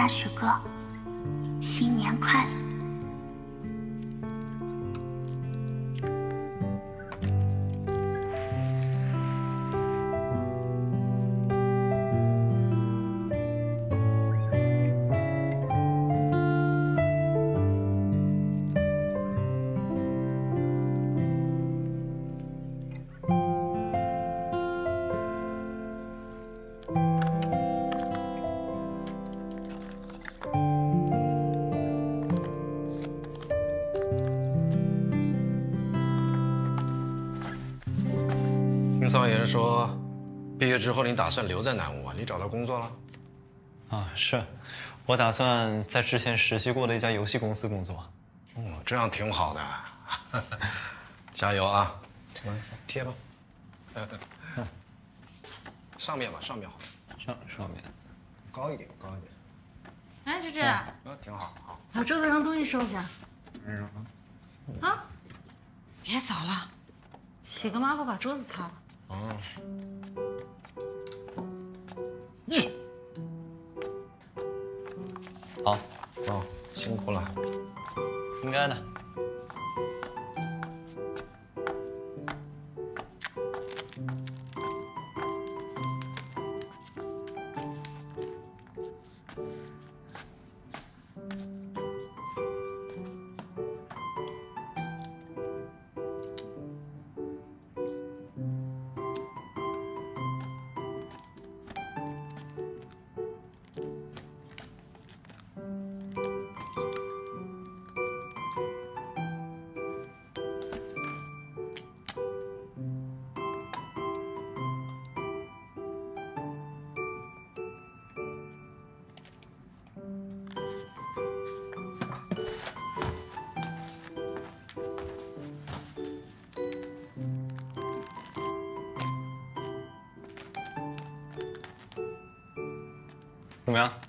家许哥，新年快乐！ 听桑爷说，毕业之后你打算留在南屋啊？你找到工作了？ 啊，是，我打算在之前实习过的一家游戏公司工作。 哦，这样挺好的，加油啊！贴吧，上面吧，上面好， 上面高一点，高一点。 哎，芝芝， 挺好，好。 把桌子上东西收一下。 嗯啊，别扫了，洗个抹布把桌子擦了。 哦。 好， 哦，辛苦了。 应该的。怎么样？